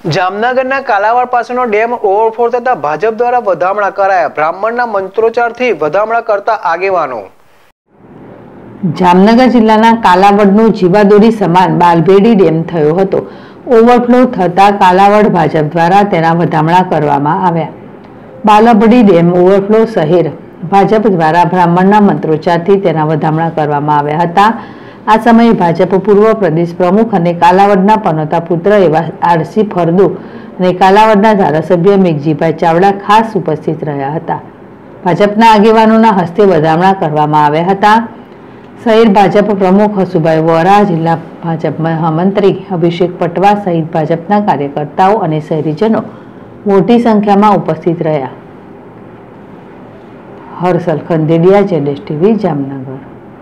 જામનગરના Kalavad પાસેનો dam overflow થતા ભાજપ દ્વારા વધામણા કરાયા। બ્રાહ્મણના મંત્રોચ્ચારથી વધામણા કરતા આગેવાનો। જામનગર જિલ્લાના કાલાવડનો જીવાદોરી સમાન બાલભેડી ડેમ થયો હતો। ઓવરફ્લો થતા કાલાવડ ભાજપ દ્વારા તેના વધામણા કરવામાં આવ્યા। બાલભેડી ડેમ ઓવરફ્લો શહેર ભાજપ દ્વારા બ્રાહ્મણના મંત્રોચ્ચારથી તેના વધામણા કરવામાં આવ્યા હતા। આ સમયે ભાજપ પૂર્વ પ્રદેશ પ્રમુખ અને કાલાવડના પનોતા પુત્ર એવા આરસી ફરદુ અને કાલાવડના ધારાસભ્ય મેઘજીભાઈ ચાવડા ખાસ ઉપસ્થિત રહ્યા હતા। ભાજપના આગેવાનોના હસ્તે વધામણા કરવામાં આવ્યા હતા। શહેર ભાજપ પ્રમુખ હસુભાઈ વોરા, જિલ્લા ભાજપ મહામંત્રી અભિષેક પટવા સહિત ભાજપના કાર્યકર્તાઓ અને શહેરીજનો મોટી સંખ્યામાં ઉપસ્થિત રહ્યા। હર્ષલ ખંદેડિયા, જેડેશ TV, Jamnagar.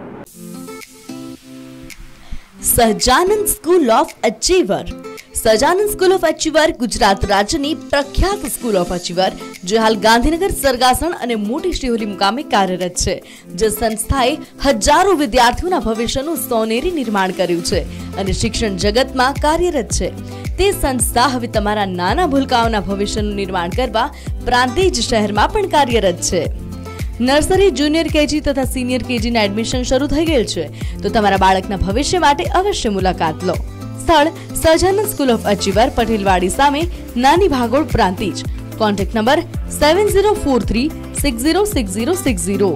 Sahajanand school of achiever. Sahajanand school of achiever Gujarat રાજ્યની પ્રખ્યાત સ્કૂલ ઓફ અચીવર જે હાલ ગાંધીનગર, સરગાસણ અને મોટી શિહોરી મુકામે કાર્યરત છે। જે સંસ્થાએ હજારો વિદ્યાર્થીઓના ભવિષ્યનું સોનેરી નિર્માણ કર્યું છે અને શિક્ષણ જગતમાં કાર્યરત છે। તે સંસ્થા હવે તમારા નાના ભૂલકાઓના ભવિષ્યનું નિર્માણ કરવા પ્રાંતિજ શહેરમાં પણ કાર્યરત છે। નર્સરી, જુનિયર કેજી તથા સિનિયર કેજીના એડમિશન શરૂ થઈ ગયેલ છે, તો તમારા બાળકના ભવિષ્ય માટે અવશ્ય મુલાકાત લો। સ્થળ Sahajanand school of achiever, Patelwadi સામે, નાની ભાગોળ, Prantij. Contact number 7043606060।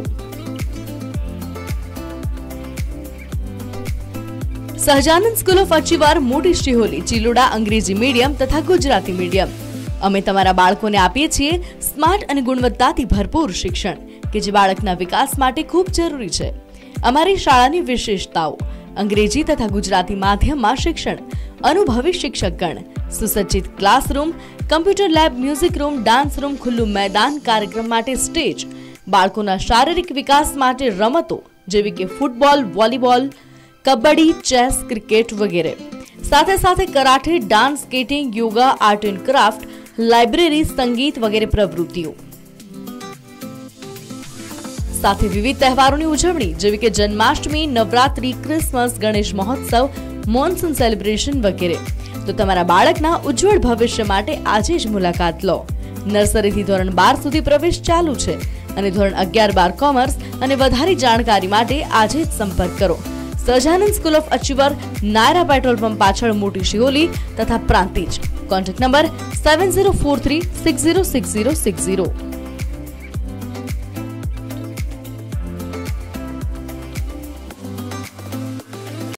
Sahajanand school of achiever, Moti Shiholi, Chiloda અંગ્રેજી મીડિયમ તથા ગુજરાતી મીડિયમ। અમે તમારા બાળકોને આપીએ છીએ સ્માર્ટ અને ગુણવત્તાથી ભરપૂર શિક્ષણ કે જે બાળકના વિકાસ માટે ખૂબ જરૂરી છે। અમારી શાળાની વિશેષતાઓ: અંગ્રેજી તથા ગુજરાતી માધ્યમમાં શિક્ષણ, અનુભવી શિક્ષકગણ, સુસજ્જિત classroom, computer lab, music room, dance room, ખુલ્લું મેદાન, કાર્યક્રમ માટે સ્ટેજ, બાળકોના શારીરિક વિકાસ માટે રમતો જેવી કે football, volleyball, kabaddi, chess, cricket વગેરે। સાથે સાથે karate, dance, skating, yoga, art and craft, library, સંગીત વગેરે પ્રવૃત્તિઓ। સાથે વિવિધ તહેવારોની ઉજવણી જેવી કે જન્માષ્ટમી, નવરાત્રી, ક્રિસમસ, ગણેશ મહોત્સવ, મોન્સૂન સેલિબ્રેશન વગેરે। તો તમારા બાળકના ઉજ્જવળ ભવિષ્ય માટે આજે જ મુલાકાત લો। નર્સરીથી ધોરણ 12 સુધી પ્રવેશ ચાલુ છે અને ધોરણ 11-12 કોમર્સ અને વધારે જાણકારી માટે આજે જ સંપર્ક કરો। Sahajanand school of achiever, Nayara petrol pump પાછળ, મોટી શિહોલી તથા પ્રાંતિજ। Contact number 7043606060।